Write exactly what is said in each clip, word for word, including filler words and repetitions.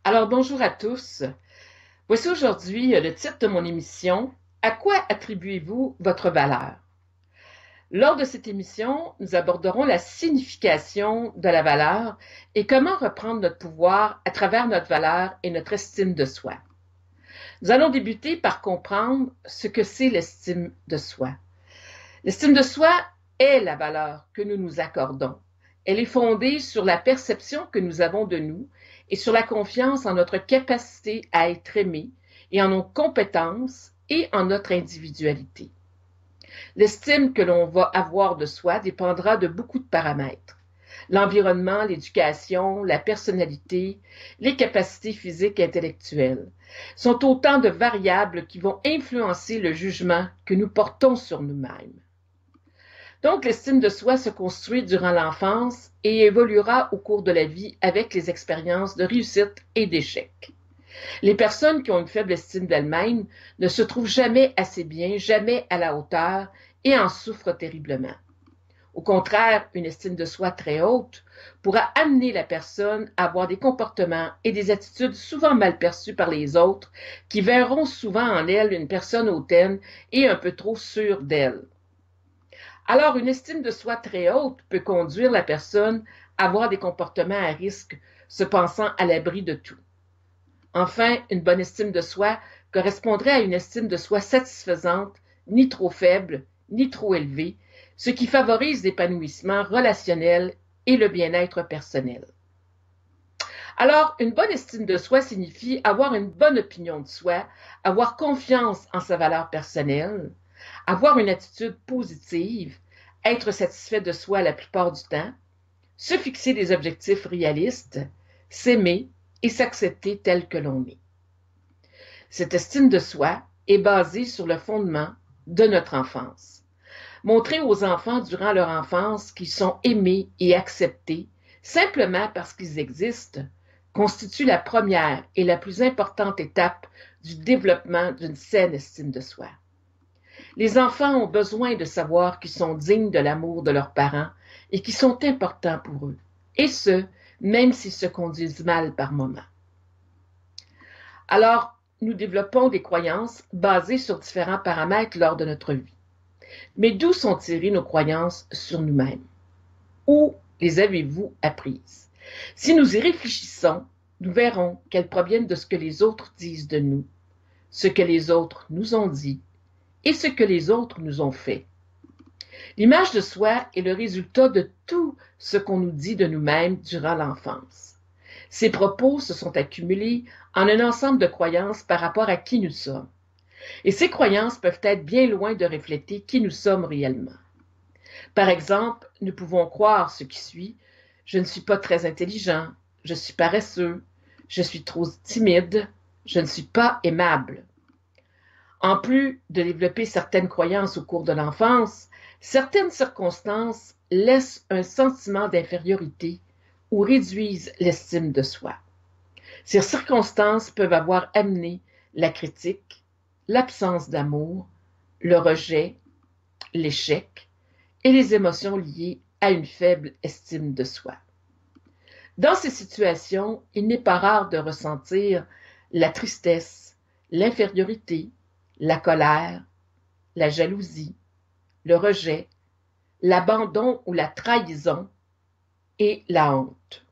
Alors, bonjour à tous. Voici aujourd'hui euh, le titre de mon émission. À quoi attribuez-vous votre valeur? Lors de cette émission, nous aborderons la signification de la valeur et comment reprendre notre pouvoir à travers notre valeur et notre estime de soi. Nous allons débuter par comprendre ce que c'est l'estime de soi. L'estime de soi est la valeur que nous nous accordons. Elle est fondée sur la perception que nous avons de nous et sur la confiance en notre capacité à être aimé et en nos compétences et en notre individualité. L'estime que l'on va avoir de soi dépendra de beaucoup de paramètres. L'environnement, l'éducation, la personnalité, les capacités physiques et intellectuelles sont autant de variables qui vont influencer le jugement que nous portons sur nous-mêmes. Donc, l'estime de soi se construit durant l'enfance et évoluera au cours de la vie avec les expériences de réussite et d'échec. Les personnes qui ont une faible estime d'elles-mêmes ne se trouvent jamais assez bien, jamais à la hauteur et en souffrent terriblement. Au contraire, une estime de soi très haute pourra amener la personne à avoir des comportements et des attitudes souvent mal perçues par les autres qui verront souvent en elle une personne hautaine et un peu trop sûre d'elle. Alors, une estime de soi très haute peut conduire la personne à avoir des comportements à risque, se pensant à l'abri de tout. Enfin, une bonne estime de soi correspondrait à une estime de soi satisfaisante, ni trop faible, ni trop élevée, ce qui favorise l'épanouissement relationnel et le bien-être personnel. Alors, une bonne estime de soi signifie avoir une bonne opinion de soi, avoir confiance en sa valeur personnelle, avoir une attitude positive, être satisfait de soi la plupart du temps, se fixer des objectifs réalistes, s'aimer et s'accepter tel que l'on est. Cette estime de soi est basée sur le fondement de notre enfance. Montrer aux enfants durant leur enfance qu'ils sont aimés et acceptés simplement parce qu'ils existent constitue la première et la plus importante étape du développement d'une saine estime de soi. Les enfants ont besoin de savoir qu'ils sont dignes de l'amour de leurs parents et qu'ils sont importants pour eux, et ce, même s'ils se conduisent mal par moments. Alors, nous développons des croyances basées sur différents paramètres lors de notre vie. Mais d'où sont tirées nos croyances sur nous-mêmes? Où les avez-vous apprises? Si nous y réfléchissons, nous verrons qu'elles proviennent de ce que les autres disent de nous, ce que les autres nous ont dit et ce que les autres nous ont fait. L'image de soi est le résultat de tout ce qu'on nous dit de nous-mêmes durant l'enfance. Ces propos se sont accumulés en un ensemble de croyances par rapport à qui nous sommes. Et ces croyances peuvent être bien loin de refléter qui nous sommes réellement. Par exemple, nous pouvons croire ce qui suit: je ne suis pas très intelligent, je suis paresseux, je suis trop timide, je ne suis pas aimable. En plus de développer certaines croyances au cours de l'enfance, certaines circonstances laissent un sentiment d'infériorité ou réduisent l'estime de soi. Ces circonstances peuvent avoir amené la critique, l'absence d'amour, le rejet, l'échec et les émotions liées à une faible estime de soi. Dans ces situations, il n'est pas rare de ressentir la tristesse, l'infériorité, la colère, la jalousie, le rejet, l'abandon ou la trahison et la honte.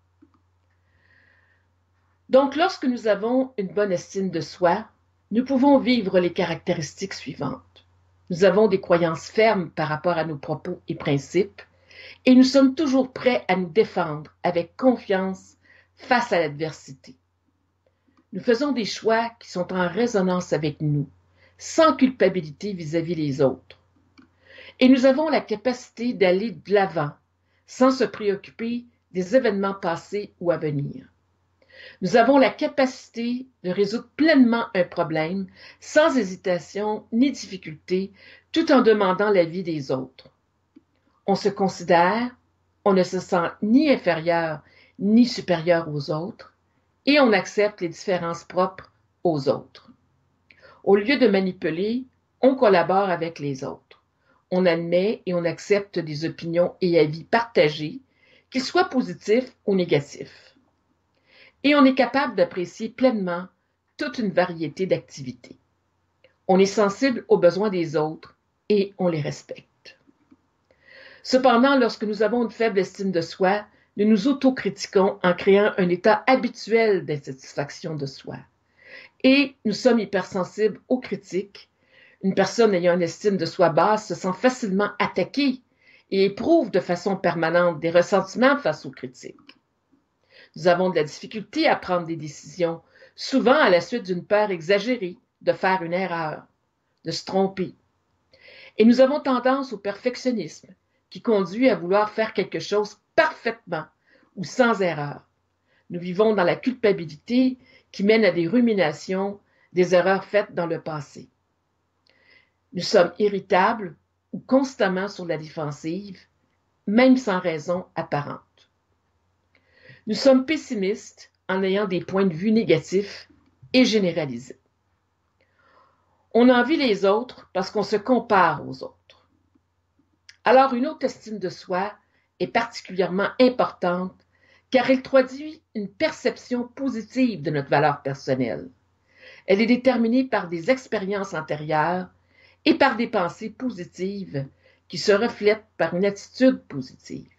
Donc, lorsque nous avons une bonne estime de soi, nous pouvons vivre les caractéristiques suivantes. Nous avons des croyances fermes par rapport à nos propos et principes et nous sommes toujours prêts à nous défendre avec confiance face à l'adversité. Nous faisons des choix qui sont en résonance avec nous, sans culpabilité vis-à-vis des autres. Et nous avons la capacité d'aller de l'avant, sans se préoccuper des événements passés ou à venir. Nous avons la capacité de résoudre pleinement un problème, sans hésitation ni difficulté, tout en demandant l'avis des autres. On se considère, on ne se sent ni inférieur ni supérieur aux autres, et on accepte les différences propres aux autres. Au lieu de manipuler, on collabore avec les autres. On admet et on accepte des opinions et avis partagés, qu'ils soient positifs ou négatifs. et on est capable d'apprécier pleinement toute une variété d'activités. On est sensible aux besoins des autres et on les respecte. Cependant, lorsque nous avons une faible estime de soi, nous nous autocritiquons en créant un état habituel d'insatisfaction de soi. Et nous sommes hypersensibles aux critiques. Une personne ayant une estime de soi basse se sent facilement attaquée et éprouve de façon permanente des ressentiments face aux critiques. Nous avons de la difficulté à prendre des décisions, souvent à la suite d'une peur exagérée de faire une erreur, de se tromper. Et nous avons tendance au perfectionnisme, qui conduit à vouloir faire quelque chose parfaitement ou sans erreur. Nous vivons dans la culpabilité qui mène à des ruminations des erreurs faites dans le passé. Nous sommes irritables ou constamment sur la défensive, même sans raison apparente. Nous sommes pessimistes en ayant des points de vue négatifs et généralisés. On envie les autres parce qu'on se compare aux autres. Alors une haute estime de soi est particulièrement importante car elle traduit une perception positive de notre valeur personnelle. Elle est déterminée par des expériences antérieures et par des pensées positives qui se reflètent par une attitude positive.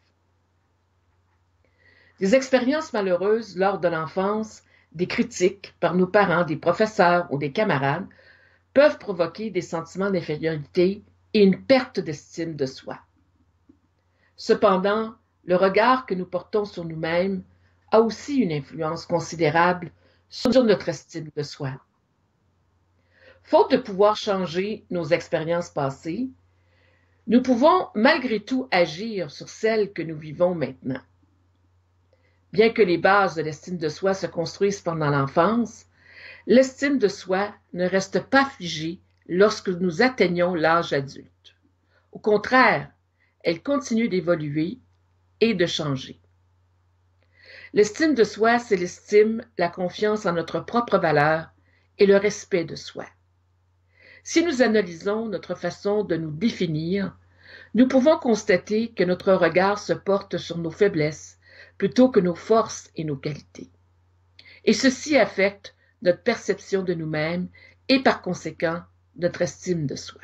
Des expériences malheureuses lors de l'enfance, des critiques par nos parents, des professeurs ou des camarades peuvent provoquer des sentiments d'infériorité et une perte d'estime de soi. Cependant, le regard que nous portons sur nous-mêmes a aussi une influence considérable sur notre estime de soi. Faute de pouvoir changer nos expériences passées, nous pouvons malgré tout agir sur celles que nous vivons maintenant. Bien que les bases de l'estime de soi se construisent pendant l'enfance, l'estime de soi ne reste pas figée lorsque nous atteignons l'âge adulte. Au contraire, elle continue d'évoluer et de changer. L'estime de soi, c'est l'estime, la confiance en notre propre valeur et le respect de soi. Si nous analysons notre façon de nous définir, nous pouvons constater que notre regard se porte sur nos faiblesses plutôt que nos forces et nos qualités. Et ceci affecte notre perception de nous-mêmes et par conséquent notre estime de soi.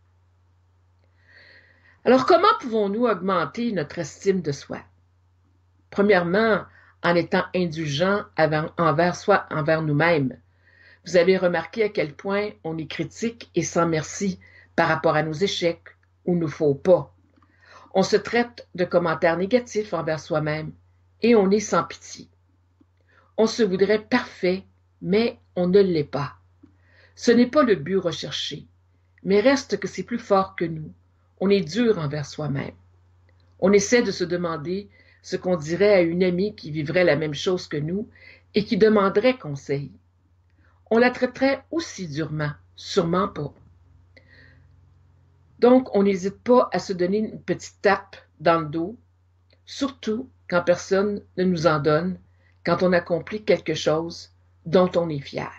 Alors comment pouvons-nous augmenter notre estime de soi? Premièrement, en étant indulgents envers soi, envers nous-mêmes. Vous avez remarqué à quel point on est critique et sans merci par rapport à nos échecs ou nos faux pas. On se traite de commentaires négatifs envers soi-même et on est sans pitié. On se voudrait parfait, mais on ne l'est pas. Ce n'est pas le but recherché, mais reste que c'est plus fort que nous. On est dur envers soi-même. On essaie de se demander ce qu'on dirait à une amie qui vivrait la même chose que nous et qui demanderait conseil. On la traiterait aussi durement, sûrement pas. Donc, on n'hésite pas à se donner une petite tape dans le dos, surtout quand personne ne nous en donne, quand on accomplit quelque chose dont on est fier.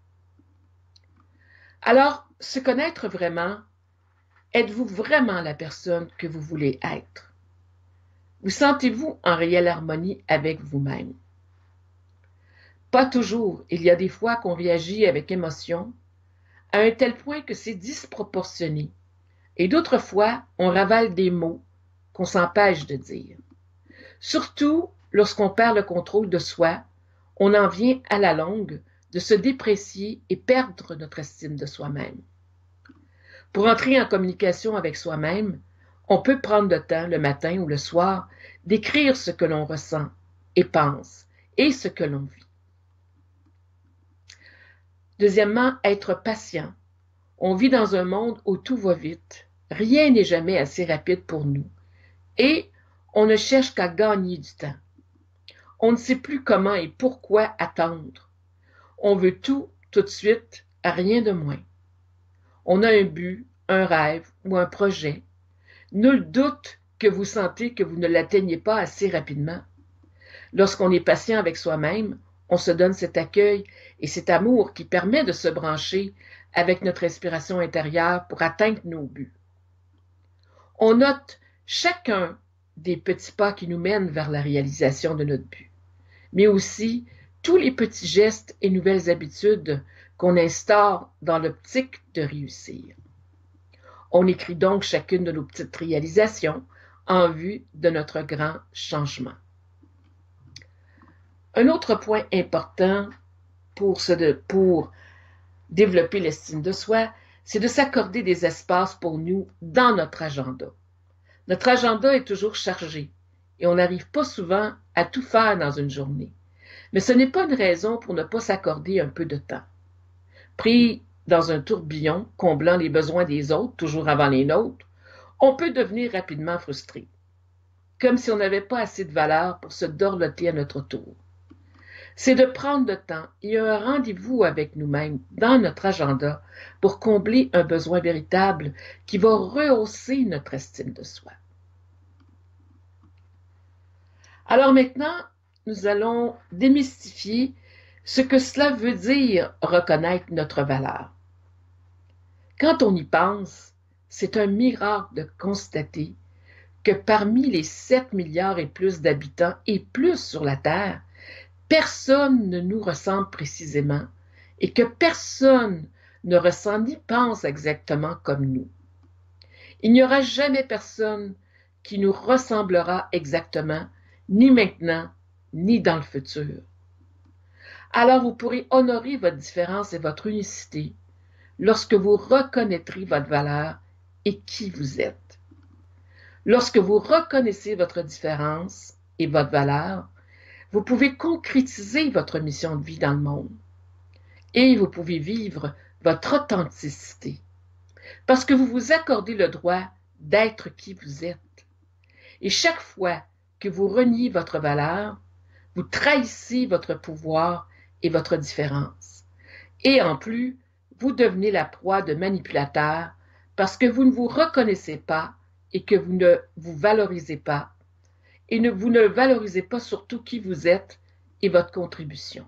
Alors, se connaître vraiment, êtes-vous vraiment la personne que vous voulez être? Vous sentez-vous en réelle harmonie avec vous-même? Pas toujours. Il y a des fois qu'on réagit avec émotion, à un tel point que c'est disproportionné. Et d'autres fois, on ravale des mots qu'on s'empêche de dire. Surtout lorsqu'on perd le contrôle de soi, on en vient à la longue de se déprécier et perdre notre estime de soi-même. Pour entrer en communication avec soi-même, on peut prendre le temps, le matin ou le soir, d'écrire ce que l'on ressent et pense et ce que l'on vit. Deuxièmement, être patient. On vit dans un monde où tout va vite. Rien n'est jamais assez rapide pour nous. Et on ne cherche qu'à gagner du temps. On ne sait plus comment et pourquoi attendre. On veut tout, tout de suite, à rien de moins. On a un but, un rêve ou un projet. Nul doute que vous sentez que vous ne l'atteignez pas assez rapidement. Lorsqu'on est patient avec soi-même, on se donne cet accueil et cet amour qui permet de se brancher avec notre inspiration intérieure pour atteindre nos buts. On note chacun des petits pas qui nous mènent vers la réalisation de notre but, mais aussi tous les petits gestes et nouvelles habitudes qu'on instaure dans l'optique de réussir. On écrit donc chacune de nos petites réalisations en vue de notre grand changement. Un autre point important pour, ce de, pour développer l'estime de soi, c'est de s'accorder des espaces pour nous dans notre agenda. Notre agenda est toujours chargé et on n'arrive pas souvent à tout faire dans une journée. Mais ce n'est pas une raison pour ne pas s'accorder un peu de temps. Pris dans un tourbillon comblant les besoins des autres, toujours avant les nôtres, on peut devenir rapidement frustré, comme si on n'avait pas assez de valeur pour se dorloter à notre tour. C'est de prendre le temps et un rendez-vous avec nous-mêmes dans notre agenda pour combler un besoin véritable qui va rehausser notre estime de soi. Alors maintenant, nous allons démystifier ce que cela veut dire reconnaître notre valeur. Quand on y pense, c'est un miracle de constater que parmi les sept milliards et plus d'habitants et plus sur la Terre, personne ne nous ressemble précisément et que personne ne ressent ni pense exactement comme nous. Il n'y aura jamais personne qui nous ressemblera exactement, ni maintenant, ni dans le futur. Alors vous pourrez honorer votre différence et votre unicité lorsque vous reconnaîtrez votre valeur et qui vous êtes. Lorsque vous reconnaissez votre différence et votre valeur, vous pouvez concrétiser votre mission de vie dans le monde et vous pouvez vivre votre authenticité parce que vous vous accordez le droit d'être qui vous êtes. Et chaque fois que vous reniez votre valeur, vous trahissez votre pouvoir et votre différence. Et en plus, vous devenez la proie de manipulateurs parce que vous ne vous reconnaissez pas et que vous ne vous valorisez pas. Et ne, vous ne valorisez pas surtout qui vous êtes et votre contribution.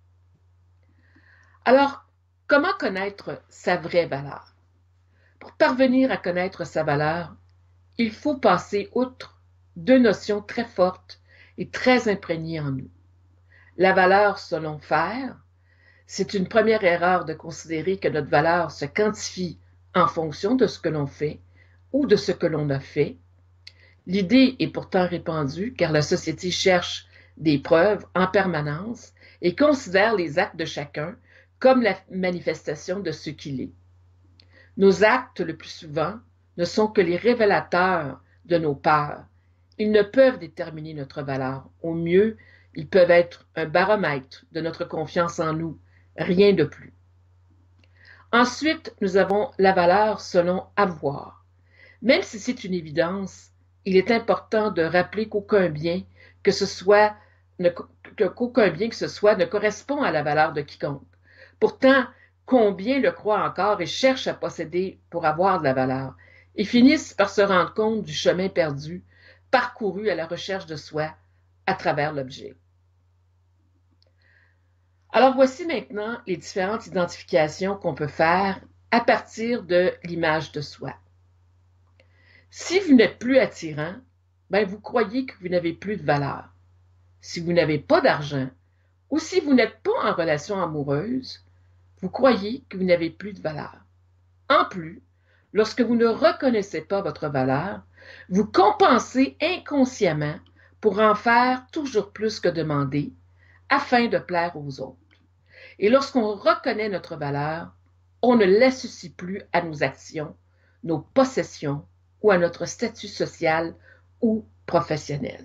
Alors, comment connaître sa vraie valeur? Pour parvenir à connaître sa valeur, il faut passer outre deux notions très fortes et très imprégnées en nous. La valeur selon faire, c'est une première erreur de considérer que notre valeur se quantifie en fonction de ce que l'on fait ou de ce que l'on a fait. L'idée est pourtant répandue car la société cherche des preuves en permanence et considère les actes de chacun comme la manifestation de ce qu'il est. Nos actes, le plus souvent, ne sont que les révélateurs de nos peurs. Ils ne peuvent déterminer notre valeur. Au mieux, ils peuvent être un baromètre de notre confiance en nous, rien de plus. Ensuite, nous avons la valeur selon avoir. Même si c'est une évidence, il est important de rappeler qu'aucun bien que ce soit, ne, qu'aucun bien que ce soit ne correspond à la valeur de quiconque. Pourtant, combien le croient encore et cherchent à posséder pour avoir de la valeur et finissent par se rendre compte du chemin perdu, parcouru à la recherche de soi à travers l'objet. Alors voici maintenant les différentes identifications qu'on peut faire à partir de l'image de soi. Si vous n'êtes plus attirant, ben vous croyez que vous n'avez plus de valeur. Si vous n'avez pas d'argent ou si vous n'êtes pas en relation amoureuse, vous croyez que vous n'avez plus de valeur. En plus, lorsque vous ne reconnaissez pas votre valeur, vous compensez inconsciemment pour en faire toujours plus que demander afin de plaire aux autres. Et lorsqu'on reconnaît notre valeur, on ne l'associe plus à nos actions, nos possessions ou à notre statut social ou professionnel.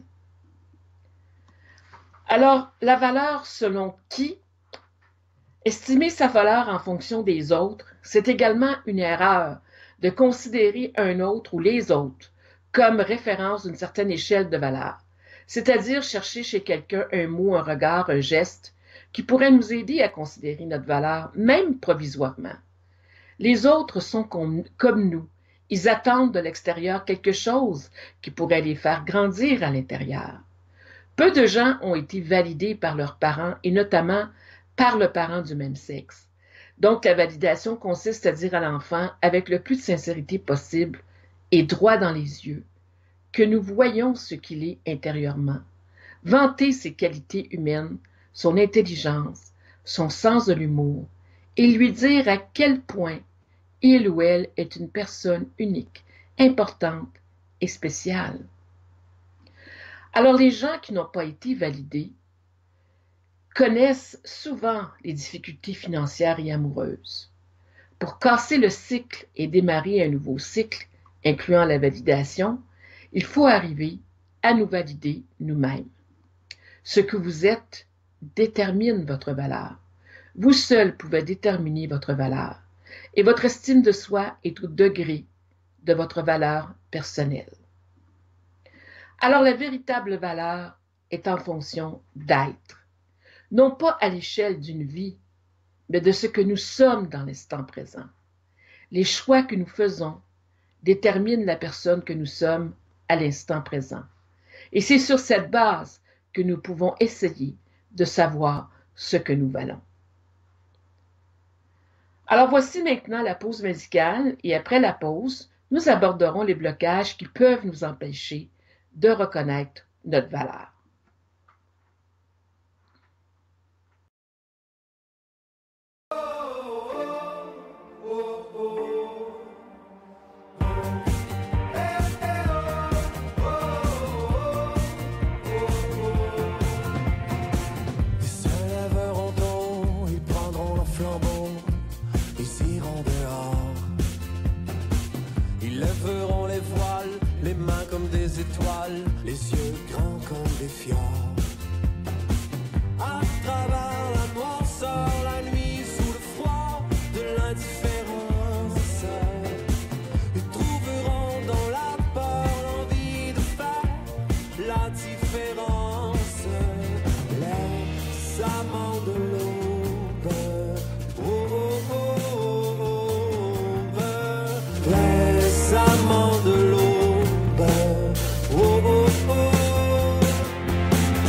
Alors, la valeur selon qui? Estimer sa valeur en fonction des autres, c'est également une erreur de considérer un autre ou les autres comme référence d'une certaine échelle de valeur, c'est-à-dire chercher chez quelqu'un un mot, un regard, un geste qui pourrait nous aider à considérer notre valeur, même provisoirement. Les autres sont comme, comme nous. Ils attendent de l'extérieur quelque chose qui pourrait les faire grandir à l'intérieur. Peu de gens ont été validés par leurs parents et notamment par le parent du même sexe. Donc, la validation consiste à dire à l'enfant, avec le plus de sincérité possible et droit dans les yeux, que nous voyons ce qu'il est intérieurement, vanter ses qualités humaines son intelligence, son sens de l'humour et lui dire à quel point il ou elle est une personne unique, importante et spéciale. Alors les gens qui n'ont pas été validés connaissent souvent les difficultés financières et amoureuses. Pour casser le cycle et démarrer un nouveau cycle, incluant la validation, il faut arriver à nous valider nous-mêmes. Ce que vous êtes détermine votre valeur. Vous seul pouvez déterminer votre valeur. Et votre estime de soi est au degré de votre valeur personnelle. Alors la véritable valeur est en fonction d'être, non pas à l'échelle d'une vie, mais de ce que nous sommes dans l'instant présent. Les choix que nous faisons déterminent la personne que nous sommes à l'instant présent. Et c'est sur cette base que nous pouvons essayer de savoir ce que nous valons. Alors voici maintenant la pause musicale et après la pause, nous aborderons les blocages qui peuvent nous empêcher de reconnaître notre valeur. Étoiles, les yeux grands comme des fjords. À travers la noirceur, la nuit sous le froid de l'indifférence, ils trouveront dans la peur l'envie de faire la différence. Les amants de l'aube, oh, oh, oh, oh, oh, les amants de l'aube. Oh, oh, oh.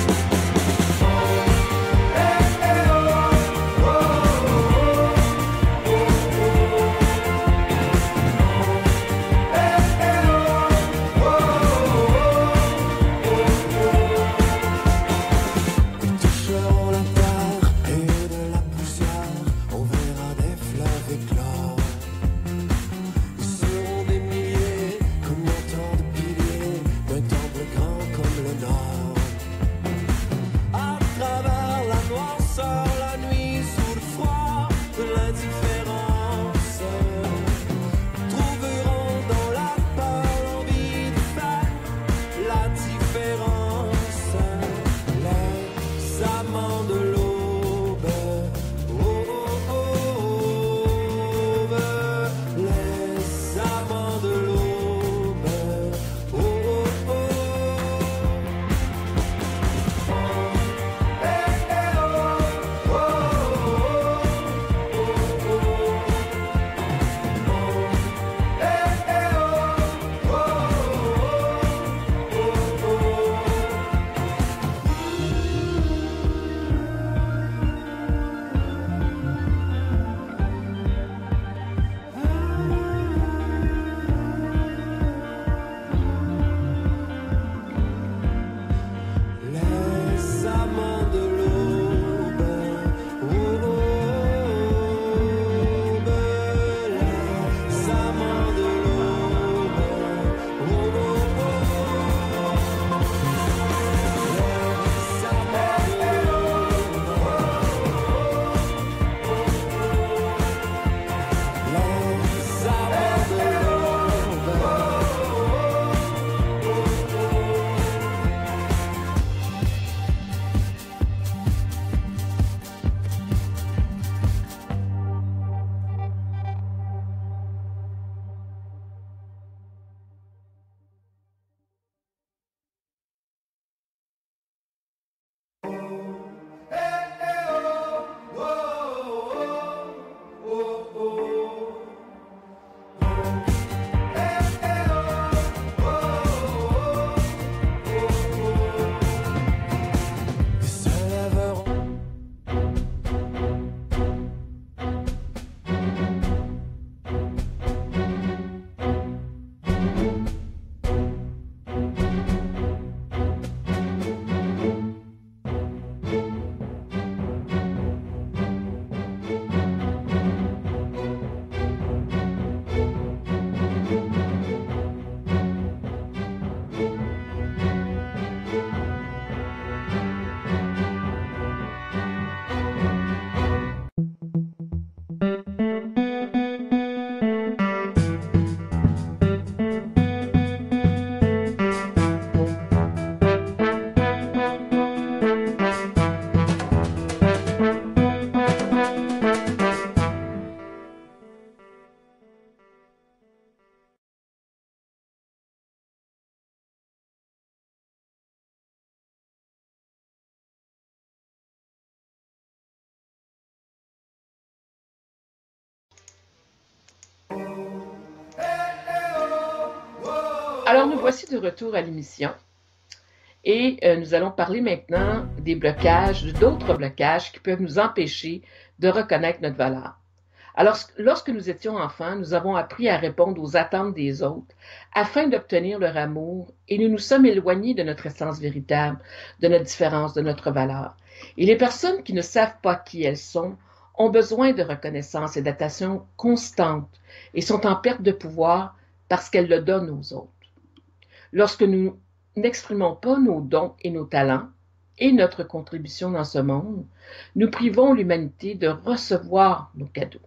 Alors, nous voici de retour à l'émission et euh, nous allons parler maintenant des blocages, d'autres blocages qui peuvent nous empêcher de reconnaître notre valeur. Alors, lorsque nous étions enfants, nous avons appris à répondre aux attentes des autres afin d'obtenir leur amour et nous nous sommes éloignés de notre essence véritable, de notre différence, de notre valeur. Et les personnes qui ne savent pas qui elles sont ont besoin de reconnaissance et d'attention constante et sont en perte de pouvoir parce qu'elles le donnent aux autres. Lorsque nous n'exprimons pas nos dons et nos talents et notre contribution dans ce monde, nous privons l'humanité de recevoir nos cadeaux.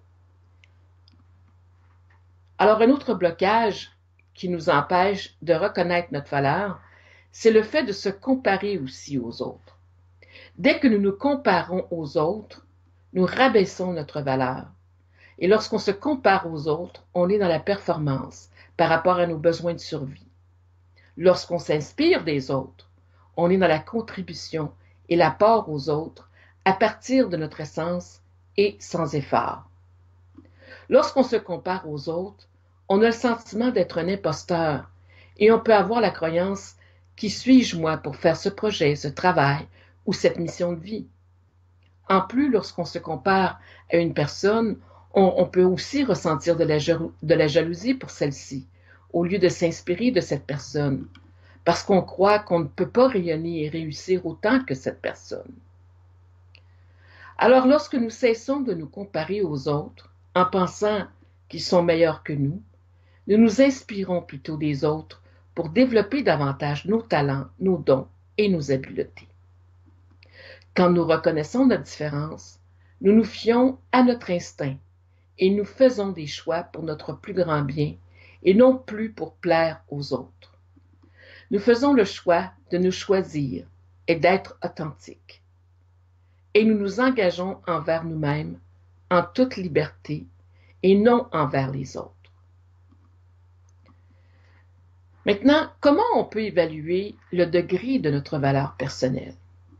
Alors, un autre blocage qui nous empêche de reconnaître notre valeur, c'est le fait de se comparer aussi aux autres. Dès que nous nous comparons aux autres, nous rabaissons notre valeur. Et lorsqu'on se compare aux autres, on est dans la performance par rapport à nos besoins de survie. Lorsqu'on s'inspire des autres, on est dans la contribution et l'apport aux autres à partir de notre essence et sans effort. Lorsqu'on se compare aux autres, on a le sentiment d'être un imposteur et on peut avoir la croyance « qui suis-je moi pour faire ce projet, ce travail ou cette mission de vie ?» En plus, lorsqu'on se compare à une personne, on, on peut aussi ressentir de la, de la jalousie pour celle-ci, au lieu de s'inspirer de cette personne, parce qu'on croit qu'on ne peut pas rayonner et réussir autant que cette personne. Alors, lorsque nous cessons de nous comparer aux autres, en pensant qu'ils sont meilleurs que nous, nous nous inspirons plutôt des autres pour développer davantage nos talents, nos dons et nos habiletés. Quand nous reconnaissons notre différence, nous nous fions à notre instinct et nous faisons des choix pour notre plus grand bien et non plus pour plaire aux autres. Nous faisons le choix de nous choisir et d'être authentiques. Et nous nous engageons envers nous-mêmes en toute liberté et non envers les autres. Maintenant, comment on peut évaluer le degré de notre valeur personnelle?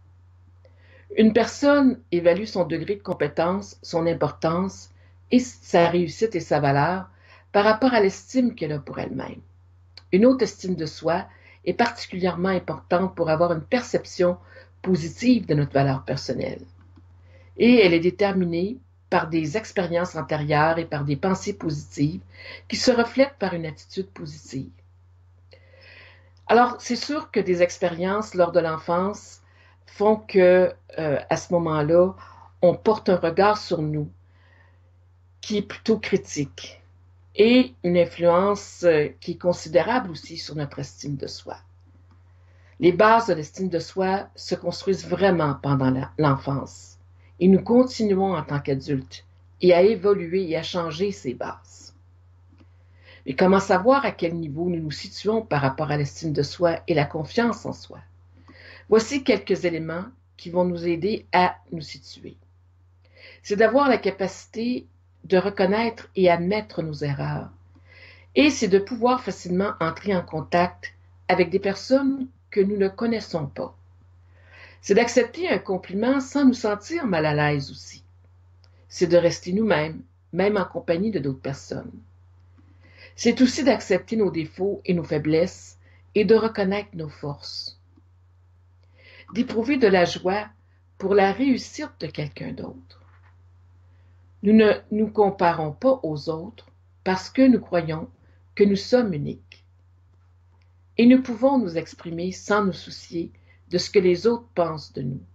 Une personne évalue son degré de compétence, son importance et sa réussite et sa valeur par rapport à l'estime qu'elle a pour elle-même. Une haute estime de soi est particulièrement importante pour avoir une perception positive de notre valeur personnelle. Et elle est déterminée par des expériences antérieures et par des pensées positives qui se reflètent par une attitude positive. Alors, c'est sûr que des expériences lors de l'enfance font que, euh, à ce moment-là, on porte un regard sur nous qui est plutôt critique et une influence euh, qui est considérable aussi sur notre estime de soi. Les bases de l'estime de soi se construisent vraiment pendant la, l'enfance et nous continuons en tant qu'adultes et à évoluer et à changer ces bases. Mais comment savoir à quel niveau nous nous situons par rapport à l'estime de soi et la confiance en soi? Voici quelques éléments qui vont nous aider à nous situer. C'est d'avoir la capacité de reconnaître et admettre nos erreurs. Et c'est de pouvoir facilement entrer en contact avec des personnes que nous ne connaissons pas. C'est d'accepter un compliment sans nous sentir mal à l'aise aussi. C'est de rester nous-mêmes, même en compagnie de d'autres personnes. C'est aussi d'accepter nos défauts et nos faiblesses et de reconnaître nos forces. D'éprouver de la joie pour la réussite de quelqu'un d'autre. Nous ne nous comparons pas aux autres parce que nous croyons que nous sommes uniques. Et nous pouvons nous exprimer sans nous soucier de ce que les autres pensent de nous.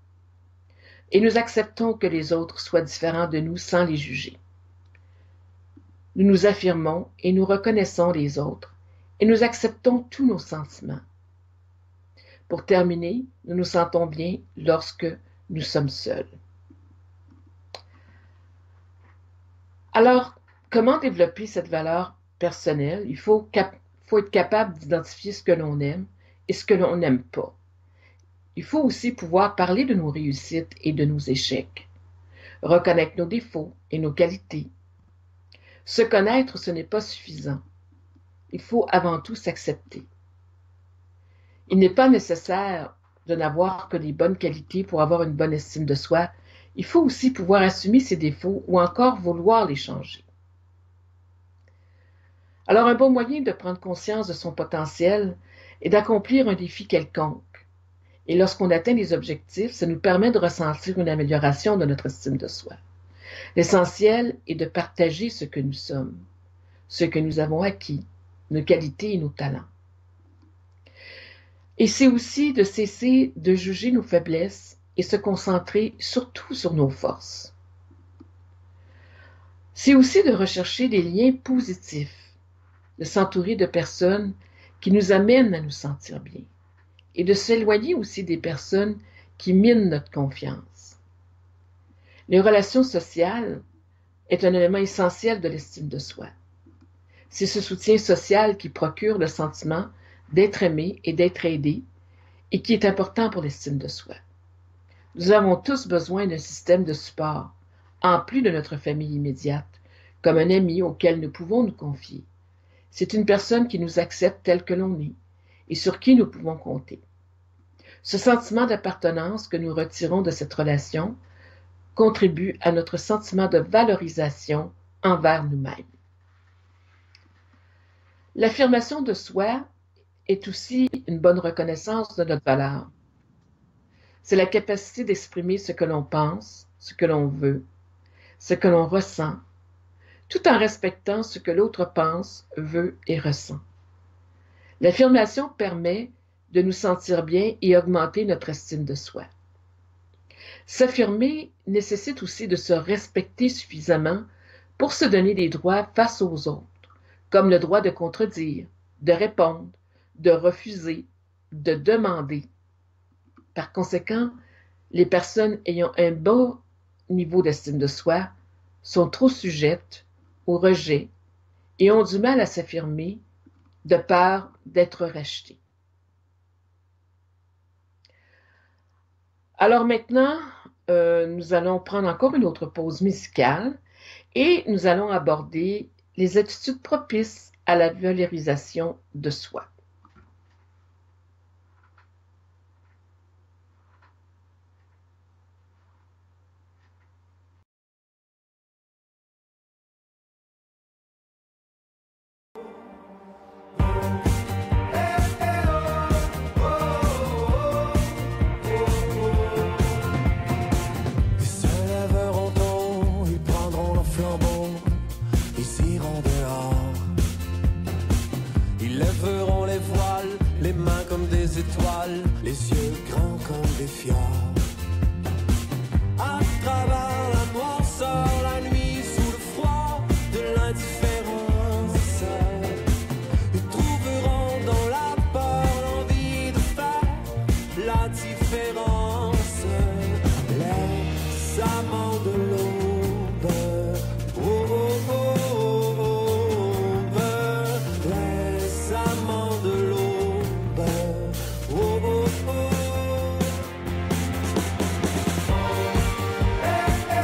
Et nous acceptons que les autres soient différents de nous sans les juger. Nous nous affirmons et nous reconnaissons les autres et nous acceptons tous nos sentiments. Pour terminer, nous nous sentons bien lorsque nous sommes seuls. Alors, comment développer cette valeur personnelle? Il faut, cap- faut être capable d'identifier ce que l'on aime et ce que l'on n'aime pas. Il faut aussi pouvoir parler de nos réussites et de nos échecs, reconnaître nos défauts et nos qualités. Se connaître, ce n'est pas suffisant. Il faut avant tout s'accepter. Il n'est pas nécessaire de n'avoir que les bonnes qualités pour avoir une bonne estime de soi. Il faut aussi pouvoir assumer ses défauts ou encore vouloir les changer. Alors, un bon moyen de prendre conscience de son potentiel est d'accomplir un défi quelconque. Et lorsqu'on atteint les objectifs, ça nous permet de ressentir une amélioration de notre estime de soi. L'essentiel est de partager ce que nous sommes, ce que nous avons acquis, nos qualités et nos talents. Et c'est aussi de cesser de juger nos faiblesses et se concentrer surtout sur nos forces. C'est aussi de rechercher des liens positifs, de s'entourer de personnes qui nous amènent à nous sentir bien et de s'éloigner aussi des personnes qui minent notre confiance. Les relations sociales est un élément essentiel de l'estime de soi. C'est ce soutien social qui procure le sentiment d'être aimé et d'être aidé et qui est important pour l'estime de soi. Nous avons tous besoin d'un système de support, en plus de notre famille immédiate, comme un ami auquel nous pouvons nous confier. C'est une personne qui nous accepte tel que l'on est et sur qui nous pouvons compter. Ce sentiment d'appartenance que nous retirons de cette relation contribue à notre sentiment de valorisation envers nous-mêmes. L'affirmation de soi est aussi une bonne reconnaissance de notre valeur. C'est la capacité d'exprimer ce que l'on pense, ce que l'on veut, ce que l'on ressent, tout en respectant ce que l'autre pense, veut et ressent. L'affirmation permet de nous sentir bien et augmenter notre estime de soi. S'affirmer nécessite aussi de se respecter suffisamment pour se donner des droits face aux autres, comme le droit de contredire, de répondre, de refuser, de demander. Par conséquent, les personnes ayant un bas niveau d'estime de soi sont trop sujettes au rejet et ont du mal à s'affirmer de peur d'être rejetées. Alors maintenant, euh, nous allons prendre encore une autre pause musicale et nous allons aborder les attitudes propices à la valorisation de soi. Étoiles, les yeux grands comme des fjords. À travers la noirceur, la nuit sous le froid de l'indifférence, ils trouveront dans la peur l'envie de faire la différence. Les amants de l'aube, oh, oh, oh, oh, oh, les amants de l'aube. Oh, oh, oh. Hey, hey.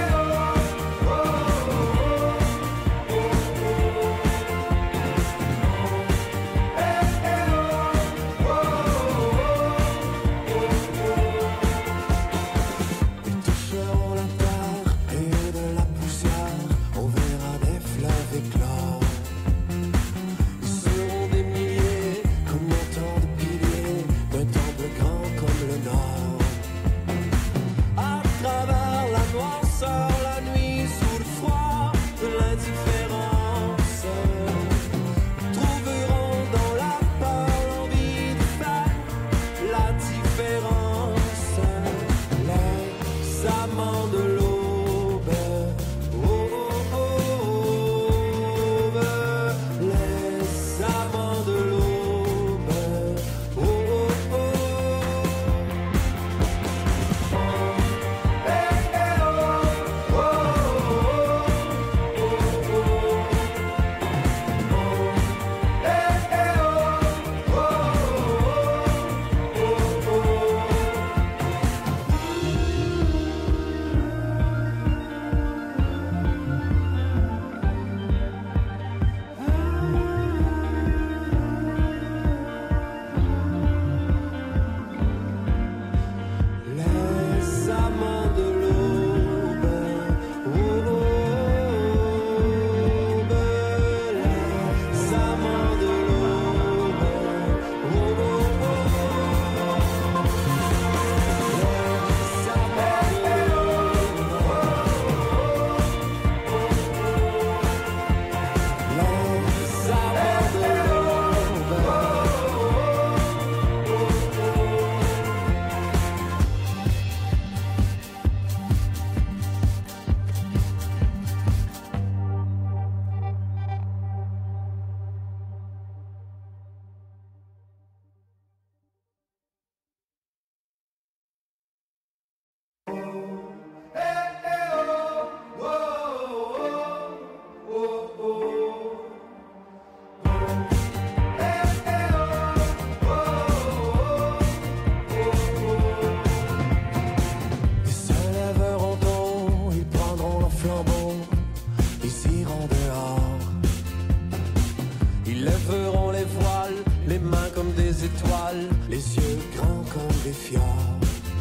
baisseront les voiles, les mains comme des étoiles, les yeux grands comme des fjords.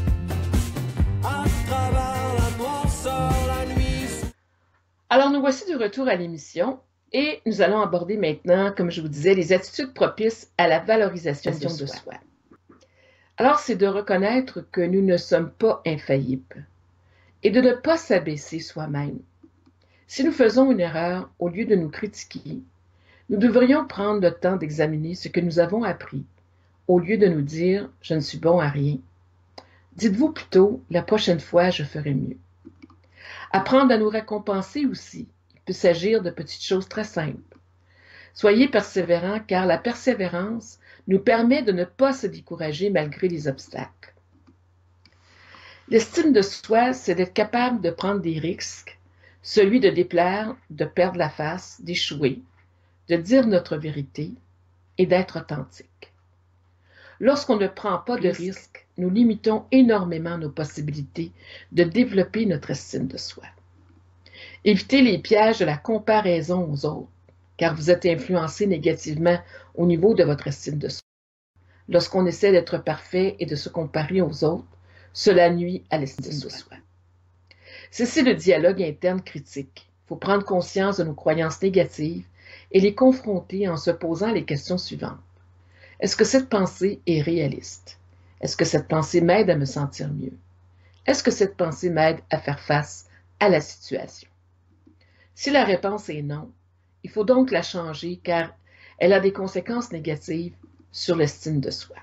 À travers la noirceur, la nuit. Alors, nous voici de retour à l'émission et nous allons aborder maintenant, comme je vous disais, les attitudes propices à la valorisation de soi. soi. Alors, c'est de reconnaître que nous ne sommes pas infaillibles et de ne pas s'abaisser soi-même. Si nous faisons une erreur, au lieu de nous critiquer, nous devrions prendre le temps d'examiner ce que nous avons appris, au lieu de nous dire « je ne suis bon à rien ». Dites-vous plutôt « la prochaine fois, je ferai mieux ». Apprendre à nous récompenser aussi. Il peut s'agir de petites choses très simples. Soyez persévérants car la persévérance nous permet de ne pas se décourager malgré les obstacles. L'estime de soi, c'est d'être capable de prendre des risques, celui de déplaire, de perdre la face, d'échouer, de dire notre vérité et d'être authentique. Lorsqu'on ne prend pas de risques, nous limitons énormément nos possibilités de développer notre estime de soi. Évitez les pièges de la comparaison aux autres, car vous êtes influencé négativement au niveau de votre estime de soi. Lorsqu'on essaie d'être parfait et de se comparer aux autres, cela nuit à l'estime de soi. Cessez le dialogue interne critique. Il faut prendre conscience de nos croyances négatives et les confronter en se posant les questions suivantes. Est-ce que cette pensée est réaliste? Est-ce que cette pensée m'aide à me sentir mieux? Est-ce que cette pensée m'aide à faire face à la situation? Si la réponse est non, il faut donc la changer car elle a des conséquences négatives sur l'estime de soi.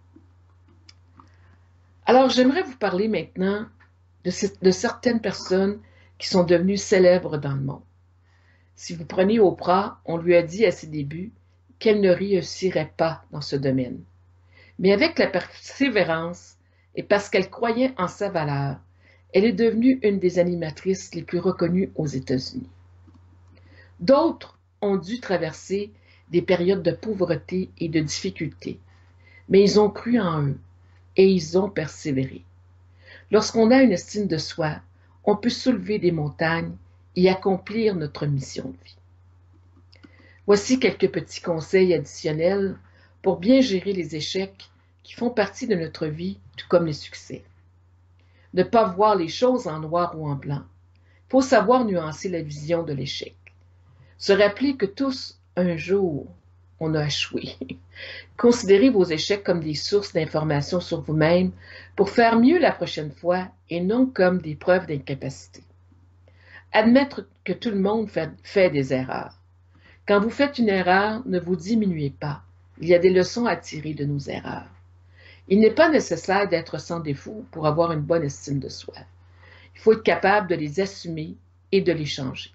Alors, j'aimerais vous parler maintenant de, de certaines personnes qui sont devenues célèbres dans le monde. Si vous prenez Oprah, on lui a dit à ses débuts qu'elle ne réussirait pas dans ce domaine. Mais avec la persévérance et parce qu'elle croyait en sa valeur, elle est devenue une des animatrices les plus reconnues aux États-Unis. D'autres ont dû traverser des périodes de pauvreté et de difficultés, mais ils ont cru en eux et ils ont persévéré. Lorsqu'on a une estime de soi, on peut soulever des montagnes et accomplir notre mission de vie. Voici quelques petits conseils additionnels pour bien gérer les échecs qui font partie de notre vie, tout comme les succès. Ne pas voir les choses en noir ou en blanc. Il faut savoir nuancer la vision de l'échec. Se rappeler que tous, un jour, on a échoué. Considérez vos échecs comme des sources d'informations sur vous-même pour faire mieux la prochaine fois et non comme des preuves d'incapacité. Admettre que tout le monde fait, fait des erreurs. Quand vous faites une erreur, ne vous diminuez pas. Il y a des leçons à tirer de nos erreurs. Il n'est pas nécessaire d'être sans défaut pour avoir une bonne estime de soi. Il faut être capable de les assumer et de les changer.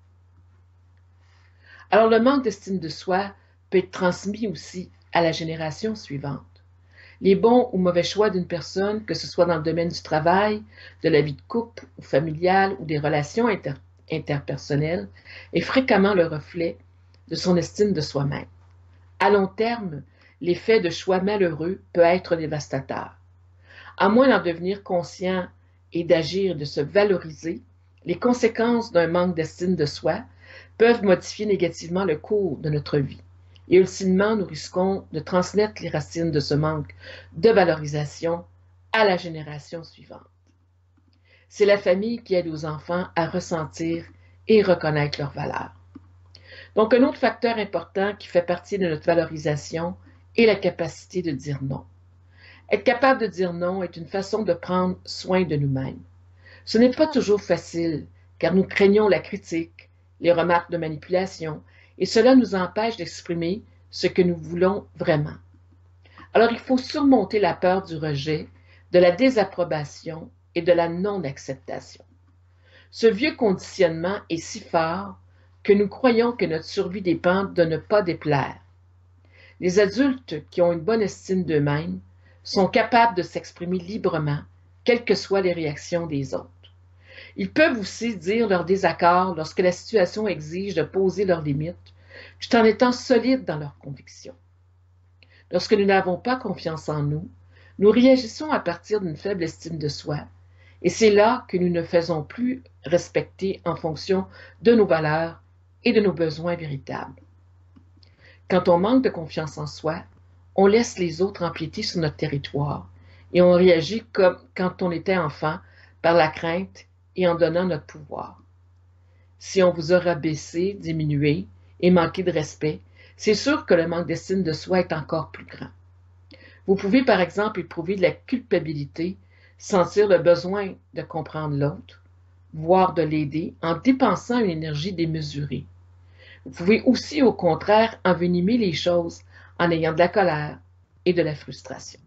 Alors, le manque d'estime de soi peut être transmis aussi à la génération suivante. Les bons ou mauvais choix d'une personne, que ce soit dans le domaine du travail, de la vie de couple ou familiale ou des relations inter interpersonnelles, est fréquemment le reflet de son estime de soi-même. À long terme, l'effet de choix malheureux peut être dévastateur. À moins d'en devenir conscient et d'agir, de se valoriser, les conséquences d'un manque d'estime de soi peuvent modifier négativement le cours de notre vie. Et ultimement, nous risquons de transmettre les racines de ce manque de valorisation à la génération suivante. C'est la famille qui aide aux enfants à ressentir et reconnaître leurs valeurs. Donc, un autre facteur important qui fait partie de notre valorisation est la capacité de dire non. Être capable de dire non est une façon de prendre soin de nous-mêmes. Ce n'est pas toujours facile, car nous craignons la critique, les remarques de manipulation, et cela nous empêche d'exprimer ce que nous voulons vraiment. Alors, il faut surmonter la peur du rejet, de la désapprobation et de la non-acceptation. Ce vieux conditionnement est si fort que nous croyons que notre survie dépend de ne pas déplaire. Les adultes qui ont une bonne estime d'eux-mêmes sont capables de s'exprimer librement, quelles que soient les réactions des autres. Ils peuvent aussi dire leur désaccord lorsque la situation exige de poser leurs limites, tout en étant solides dans leurs convictions. Lorsque nous n'avons pas confiance en nous, nous réagissons à partir d'une faible estime de soi, et c'est là que nous ne faisons plus respecter en fonction de nos valeurs et de nos besoins véritables. Quand on manque de confiance en soi, on laisse les autres empiéter sur notre territoire et on réagit comme quand on était enfant, par la crainte et en donnant notre pouvoir. Si on vous a rabaissé, diminué et manqué de respect, c'est sûr que le manque d'estime de soi est encore plus grand. Vous pouvez par exemple éprouver de la culpabilité, sentir le besoin de comprendre l'autre, voire de l'aider en dépensant une énergie démesurée. Vous pouvez aussi au contraire envenimer les choses en ayant de la colère et de la frustration.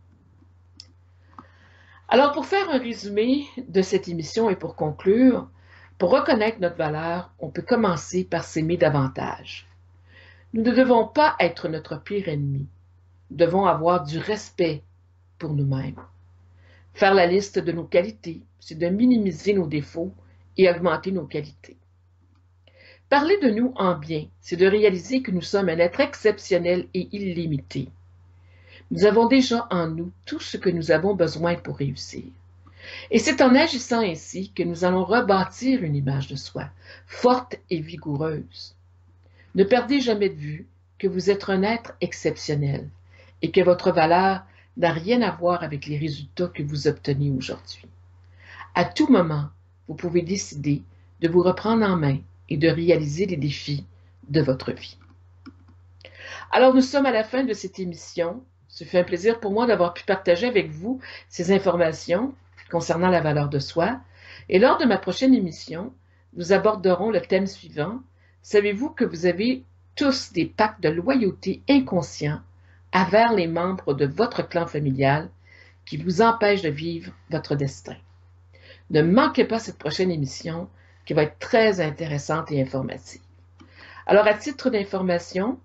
Alors pour faire un résumé de cette émission et pour conclure, pour reconnaître notre valeur, on peut commencer par s'aimer davantage. Nous ne devons pas être notre pire ennemi. Nous devons avoir du respect pour nous-mêmes. Faire la liste de nos qualités, c'est de minimiser nos défauts et augmenter nos qualités. Parler de nous en bien, c'est de réaliser que nous sommes un être exceptionnel et illimité. Nous avons déjà en nous tout ce que nous avons besoin pour réussir. Et c'est en agissant ainsi que nous allons rebâtir une image de soi, forte et vigoureuse. Ne perdez jamais de vue que vous êtes un être exceptionnel et que votre valeur n'a rien à voir avec les résultats que vous obtenez aujourd'hui. À tout moment, vous pouvez décider de vous reprendre en main et de réaliser les défis de votre vie. Alors, nous sommes à la fin de cette émission. Ce fut un plaisir pour moi d'avoir pu partager avec vous ces informations concernant la valeur de soi. Et lors de ma prochaine émission, nous aborderons le thème suivant. Savez-vous que vous avez tous des pactes de loyauté inconscients envers les membres de votre clan familial qui vous empêchent de vivre votre destin? Ne manquez pas cette prochaine émission qui va être très intéressante et informative. Alors, à titre d'information,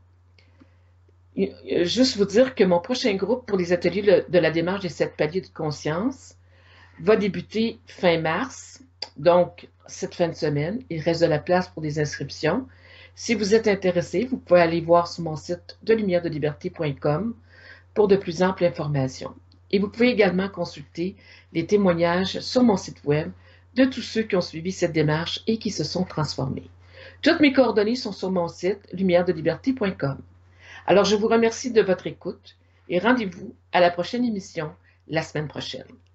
juste vous dire que mon prochain groupe pour les ateliers de la démarche des sept paliers de conscience va débuter fin mars, donc cette fin de semaine. Il reste de la place pour des inscriptions. Si vous êtes intéressé, vous pouvez aller voir sur mon site de lumière de liberté point com pour de plus amples informations. Et vous pouvez également consulter les témoignages sur mon site web de tous ceux qui ont suivi cette démarche et qui se sont transformés. Toutes mes coordonnées sont sur mon site lumière de liberté point com. Alors, je vous remercie de votre écoute et rendez-vous à la prochaine émission la semaine prochaine.